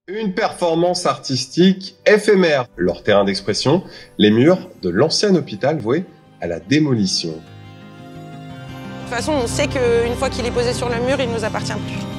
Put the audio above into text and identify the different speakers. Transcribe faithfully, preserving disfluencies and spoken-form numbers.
Speaker 1: Une performance artistique éphémère. Leur terrain d'expression, les murs de l'ancien hôpital voué à la démolition.
Speaker 2: De toute façon, on sait qu'une fois qu'il est posé sur le mur, il ne nous appartient plus.